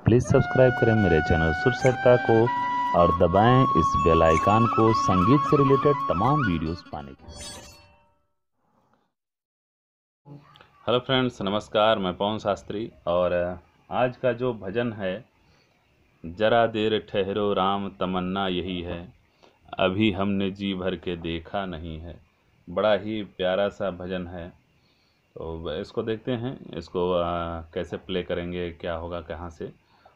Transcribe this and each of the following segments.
Please subscribe करें मेरे channel सुर सरिता को और दबाएं इस बेल आइकन को संगीत से रिलेटेड तमाम वीडियोस पाने के लिए। हेलो फ्रेंड्स, नमस्कार। मैं पवन शास्त्री और आज का जो भजन है, जरा देर ठहरो राम तमन्ना यही है, अभी हमने जी भर के देखा नहीं है। बड़ा ही प्यारा सा भजन है। तो इसको देखते हैं, इसको कैसे प्ले करेंगे, क्या होगा, कहाँ से।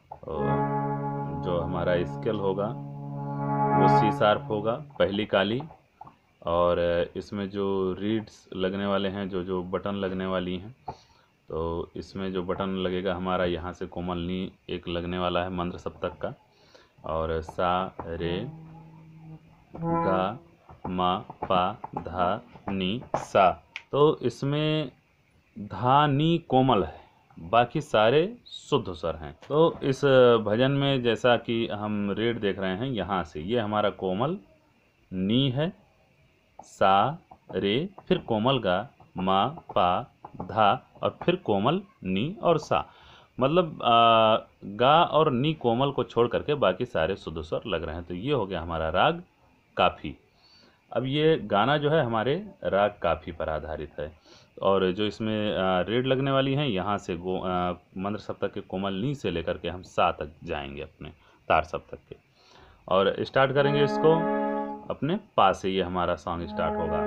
जो हमारा स्केल होगा वो सी शार्प होगा, पहली काली। और इसमें जो रीड्स लगने वाले हैं, जो बटन लगने वाली हैं, तो इसमें जो बटन लगेगा हमारा, यहाँ से कोमल नी एक लगने वाला है मंत्र सप्तक का, और सा रे गा मा पा धा नी सा। तो इसमें धा नी कोमल है, बाकी सारे शुद्ध स्वर हैं। तो इस भजन में जैसा कि हम रेड देख रहे हैं, यहाँ से ये हमारा कोमल नी है, सा रे, फिर कोमल गा मा पा धा, और फिर कोमल नी और सा। मतलब गा और नी कोमल को छोड़ करके बाकी सारे शुद्ध स्वर लग रहे हैं। तो ये हो गया हमारा राग काफी। अब ये गाना जो है हमारे राग काफी पर आधारित है, और जो इसमें रेड लगने वाली हैं, यहाँ से मंत्र सप्तक के कोमल नी से लेकर के हम सा तक जाएंगे अपने तार सप्तक के, और स्टार्ट करेंगे इसको अपने पा से। ये हमारा सॉन्ग स्टार्ट होगा।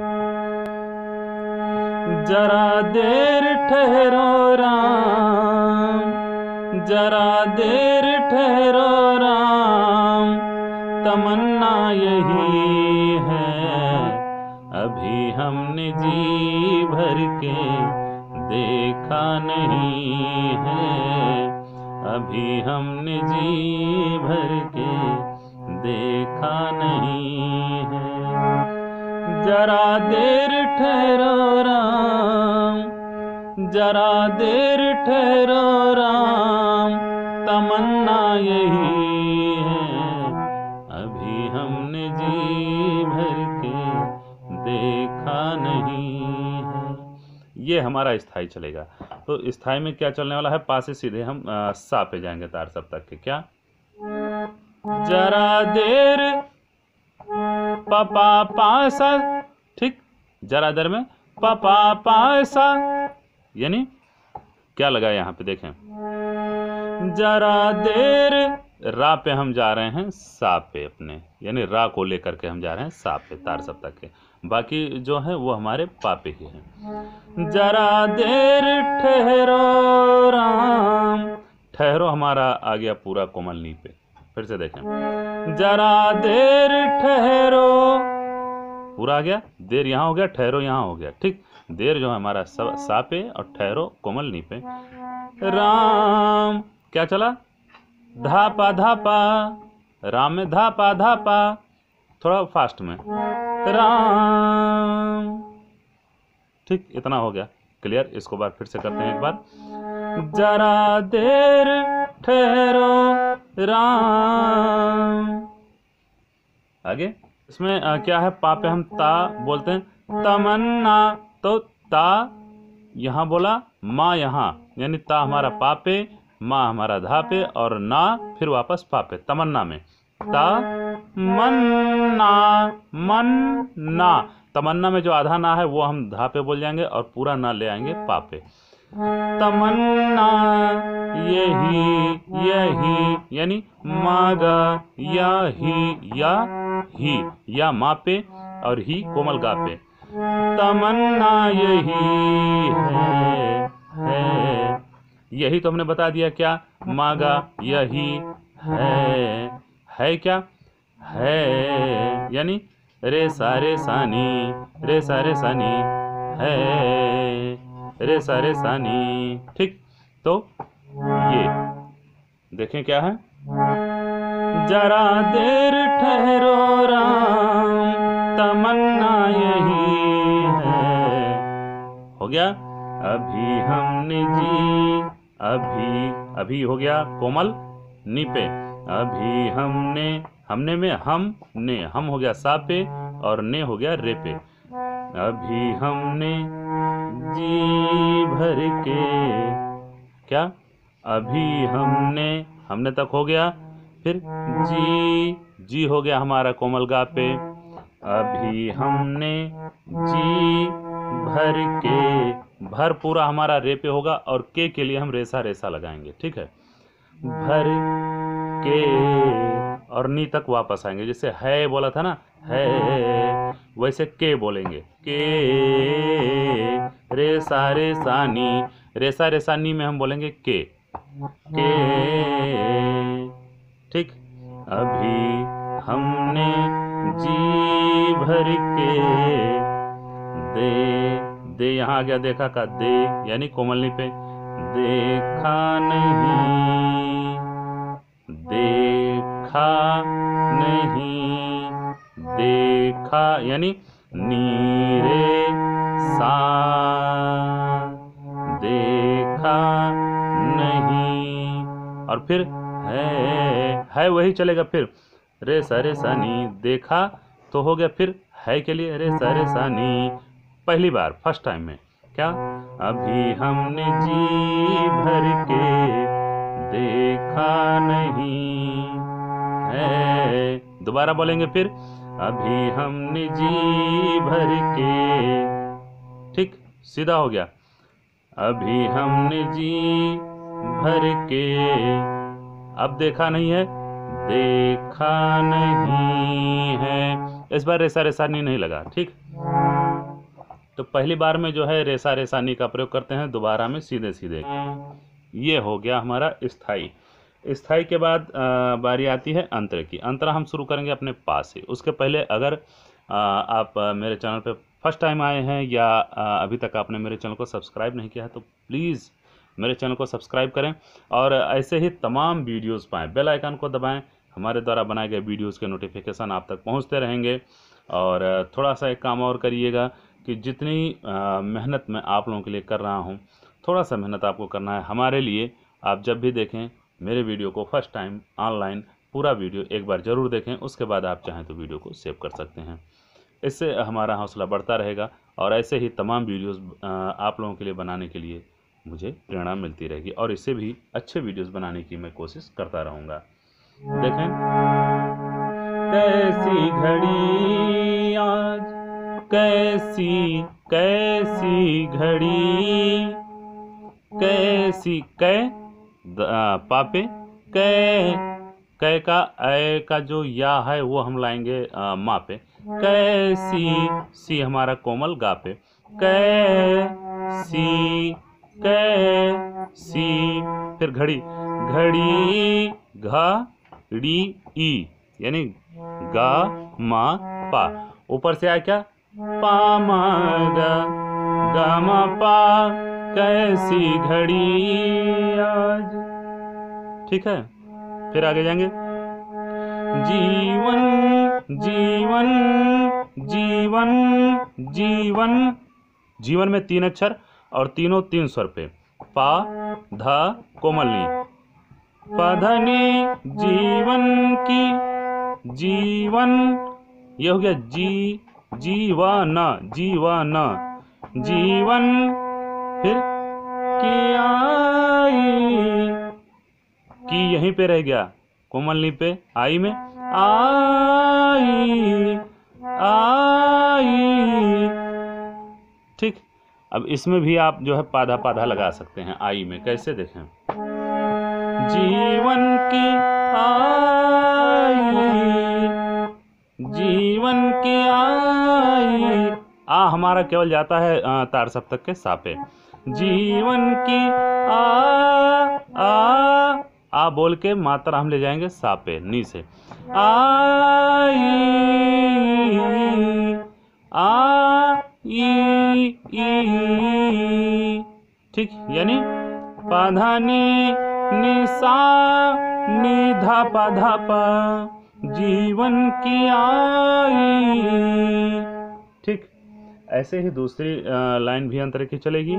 जरा देर ठहरो राम, जरा देर ठहरो राम, तमन्ना यही है, अभी हमने जी भर के देखा नहीं है, अभी हमने जी भर के देखा नहीं है। जरा देर ठहरो राम, जरा देर ठहरो राम, तमन्ना यही है, अभी हमने जी भर के देखा नहीं है। ये हमारा स्थाई चलेगा। तो स्थाई में क्या चलने वाला है, पा से सीधे हम सा पे जाएंगे तार सप्तक के। क्या, जरा देर पपा पासा, ठीक, जरा देर में पपा पासा, यानी क्या लगा यहाँ पे देखें, जरा देर रा पे हम जा रहे हैं सा पे अपने, यानी रा को लेकर के हम जा रहे हैं सा पे तार सप्तक के। बाकी जो है वो हमारे पा पे ही है। जरा देर ठहरो राम, ठहरो हमारा आ गया पूरा कोमल नी पे। फिर से देखें, जरा देर ठहरो, पूरा आ गया, देर यहाँ हो गया, ठहरो यहाँ हो गया, ठीक। देर जो है हमारा सा पे और ठहरो कोमल नी पे। राम क्या चला, धापा धापा, राम में धापा धापा, थोड़ा फास्ट में, राम, ठीक, इतना हो गया क्लियर। इसको बार फिर से करते हैं एक बार। जरा देर ठहरो राम, आगे इसमें क्या है, पा पे हम ता बोलते हैं, तमन्ना, तो ता यहाँ बोला, माँ यहाँ, यानी ता हमारा पा पे, माँ हमारा धा पे, और ना फिर वापस पा पे, तमन्ना में ता मन्ना, मन ना। तमन्ना में जो आधा ना है वो हम धा पे बोल जाएंगे, और पूरा ना ले आएंगे पा पे। तमन्ना यही यही, यानी मागा या ही, या माँ पे और ही कोमल गा पे। तमन्ना यही है, यही तो हमने बता दिया, क्या, मागा यही है क्या, है, यानी रे सारे सानी, रे सारे सानी है, रे सारे सानी, ठीक। तो ये देखें क्या है, जरा देर ठहरो राम, तमन्ना यही है, हो गया। अभी हमने जी, अभी हो गया कोमल नी पे, अभी हमने में हम हो गया सा पे, और ने हो गया रे पे। अभी हमने जी भर के, क्या, अभी हमने तक हो गया। फिर जी हो गया हमारा कोमल गा पे। अभी हमने जी भर के, भर पूरा हमारा रे पे होगा और के लिए हम रेसा रेसा लगाएंगे। ठीक है, भर के और नी तक वापस आएंगे। जैसे है बोला था ना, है, वैसे के बोलेंगे। के रेसा नी, रेसा नी में हम बोलेंगे के। ठीक। अभी हमने जी भर के दे यहाँ आ गया देखा का दे, यानी कोमलनी पे। देखा नहीं, देखा नहीं, देखा यानी नीरे सा, देखा नहीं। और फिर है वही चलेगा। फिर रे सा नी, देखा तो हो गया। फिर है के लिए रे सा नी, पहली बार फर्स्ट टाइम में क्या, अभी हमने जी भर के देखा नहीं है। दोबारा बोलेंगे फिर, अभी हमने जी भर के। ठीक, सीधा हो गया। अभी हमने जी भर के, अब देखा नहीं है, देखा नहीं है। इस बार रेसा रेसानी नहीं लगा। ठीक, तो पहली बार में जो है रेसा रेसानी का प्रयोग करते हैं, दोबारा में सीधे सीधे। ये हो गया हमारा स्थाई। स्थाई के बाद बारी आती है अंतरे की। अंतरा हम शुरू करेंगे अपने पास से। उसके पहले अगर आप मेरे चैनल पे फर्स्ट टाइम आए हैं या अभी तक आपने मेरे चैनल को सब्सक्राइब नहीं किया है तो प्लीज़ मेरे चैनल को सब्सक्राइब करें और ऐसे ही तमाम वीडियोस पाएँ। बेल आइकन को दबाएं, हमारे द्वारा बनाए गए वीडियोस के नोटिफिकेशन आप तक पहुंचते रहेंगे। और थोड़ा सा एक काम और करिएगा कि जितनी मेहनत मैं आप लोगों के लिए कर रहा हूं, थोड़ा सा मेहनत आपको करना है हमारे लिए। आप जब भी देखें मेरे वीडियो को फर्स्ट टाइम ऑनलाइन, पूरा वीडियो एक बार ज़रूर देखें, उसके बाद आप चाहें तो वीडियो को सेव कर सकते हैं। इससे हमारा हौसला बढ़ता रहेगा और ऐसे ही तमाम वीडियोस आप लोगों के लिए बनाने के लिए मुझे प्रेरणा मिलती रहेगी और इससे भी अच्छे वीडियोस बनाने की मैं कोशिश करता रहूँगा। देखें, कैसी घड़ी आज, कैसी कैसी घड़ी, कैसी कै पापे कै का ए का जो या है वो हम लाएंगे माँ पे। कैसी सी हमारा कोमल गा पे। कैसी कैसी, फिर घड़ी, घड़ी घड़ी ई यानी गा मा पा, ऊपर से आया क्या, पा मा गा मा पा, कैसी घड़ी आज। ठीक है, फिर आगे जाएंगे। जीवन जीवन जीवन जीवन, जीवन में 3 अक्षर और तीनों 3 स्वर पे। पा धा कोमलनी, पधनी, जीवन की, जीवन, ये हो गया जी, जीवन जीवन, जीवन, फिर की आई, की यहीं पे रह गया कोमलनी पे, आई में आई आई। ठीक, अब इसमें भी आप जो है पाधा पाधा लगा सकते हैं आई में। कैसे देखें, जीवन की आई, जीवन की आई, आ हमारा केवल जाता है तार सप्तक के सा पे। जीवन की आ बोल के मात्रा हम ले जाएंगे सा पे, नी से। आई ठीक, यानी पाधानी निसा निधा पाधा पा, जीवन की आई। ठीक, ऐसे ही दूसरी लाइन भी अंतर की चलेगी।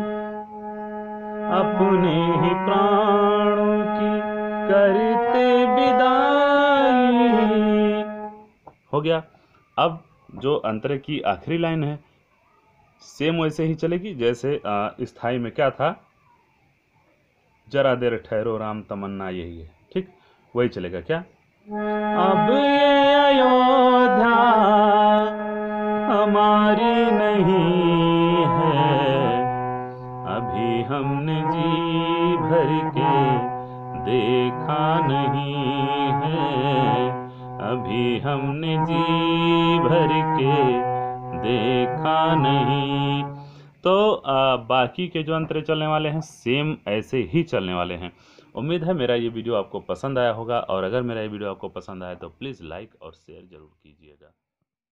अपने ही प्राणों की करते विदाई, हो गया। अब जो अंतर की आखिरी लाइन है सेम वैसे ही चलेगी जैसे स्थाई में क्या था, जरा देर ठहरो राम तमन्ना यही है। ठीक, वही चलेगा क्या? अब ये अयोध्या हमारी नहीं है, अभी हमने जी भर के देखा नहीं है, अभी हमने जी भर के देखा नहीं। तो बाकी के जो अंतरे चलने वाले हैं सेम ऐसे ही चलने वाले हैं। उम्मीद है मेरा ये वीडियो आपको पसंद आया होगा, और अगर मेरा ये वीडियो आपको पसंद आया तो प्लीज़ लाइक और शेयर ज़रूर कीजिएगा।